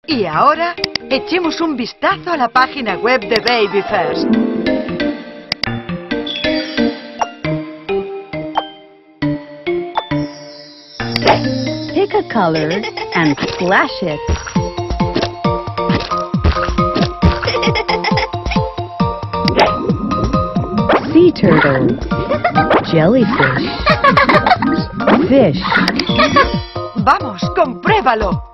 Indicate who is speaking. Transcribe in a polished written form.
Speaker 1: Y ahora, echemos un vistazo a la página web de Baby First.
Speaker 2: Pick a color and splash it. Sea turtle, jellyfish, fish.
Speaker 1: ¡Vamos, compruébalo!